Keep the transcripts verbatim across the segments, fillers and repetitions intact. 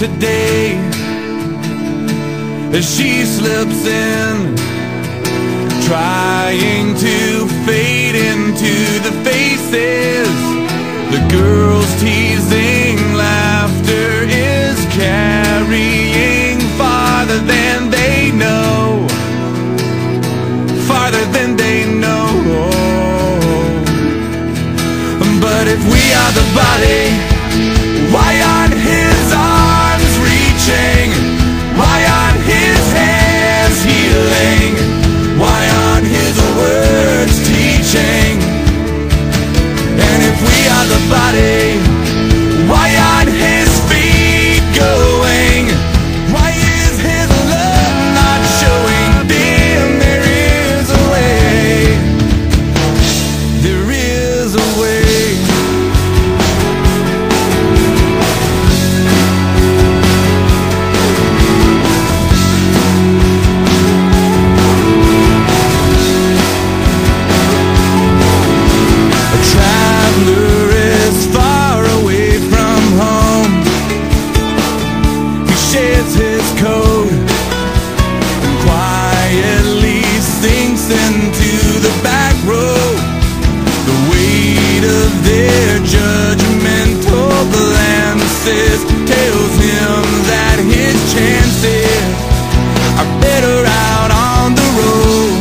today as she slips in, trying to fade into the faces. The girls teasing laughter is carrying farther than they know, farther than they know. But if we are the body, why aren't his arms reaching? Why aren't his hands healing? Why aren't his words teaching? And if we are the body, why aren't his feet going? Why is his love not showing? Then there is a way. There is a way. Tells him that his chances are better out on the road.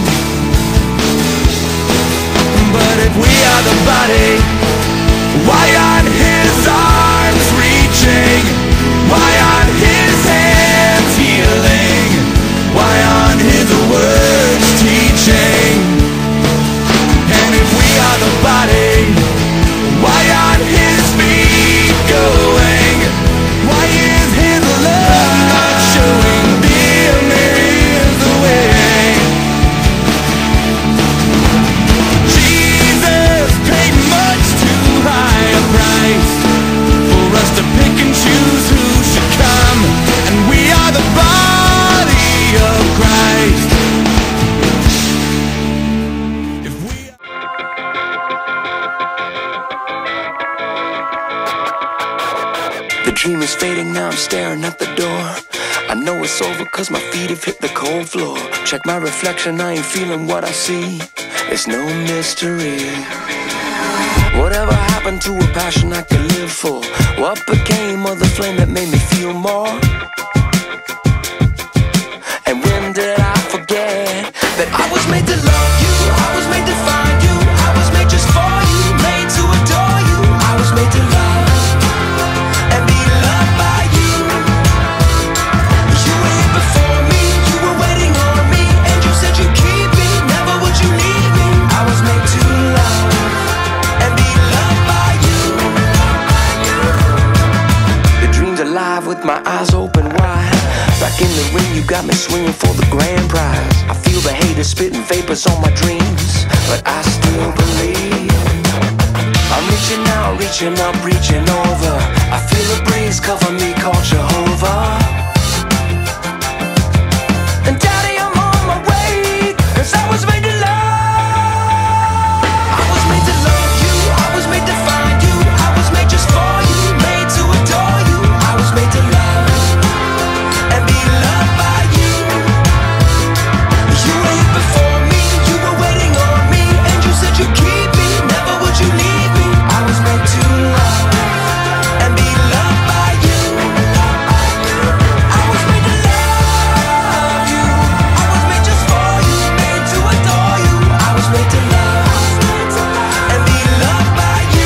But if we are the body, why aren't his arms reaching? Why aren't his hands healing? Why aren't his words teaching? And if we are the body, why aren't his feet going? Why is his love not showing? Then there is a way. Jesus paid much too high a price for us to pick and choose who should come. And we are the body of Christ. If we The dream is fading, now I'm staring at the door. I know it's over cause my feet have hit the cold floor. Check my reflection, I ain't feeling what I see. It's no mystery. Whatever happened to a passion I could live for? What became of the flame that made me feel more? And when did I forget that I was made to love you? I was made to find you. I was made just for you, made to adore you. I was made to love and be loved by you. You were here before me, you were waiting on me, and you said you'd keep me, never would you leave me. I was made to love and be loved by you. The dream's alive with my eyes open wide. Back in the ring, you got me swinging for the grand prize. I feel the haters spitting vapors on my dreams, but I still believe. I'm reaching out, reaching up, reaching over. I feel a breeze cover me, called Jehovah. And Daddy, I'm on my way, cause I was made to love. I was made to love you, I was made to find you. I was made just for you, made to adore you. I was made to love and be loved by you. You were here before me, you were waiting on me, and you said you'd keep me, never would you leave me. I was made to love and be loved by you. I was made to love you. I was made just for you, made to adore you. I was made to love and be loved by you.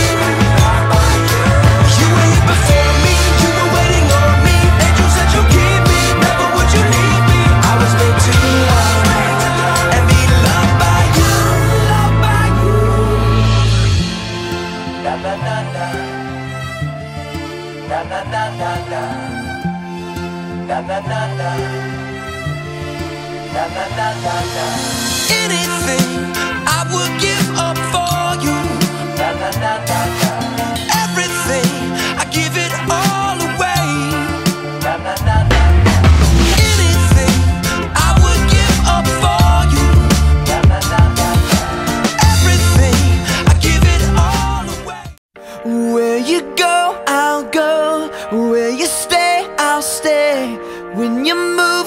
You were here before me, you were waiting on me, and you said you'd keep me, never would you leave me. I was made to love and be loved by you. Loved by you. Na na na na. Na na na na na. Na na na na. Na na na na na. Anything I would give up for you. Na na na na na. Everything I give it all away. Na na na na. Anything I would give up for you. Na na na na. Everything I give it all away. Where you go, I'll go. Where you stay, I'll you move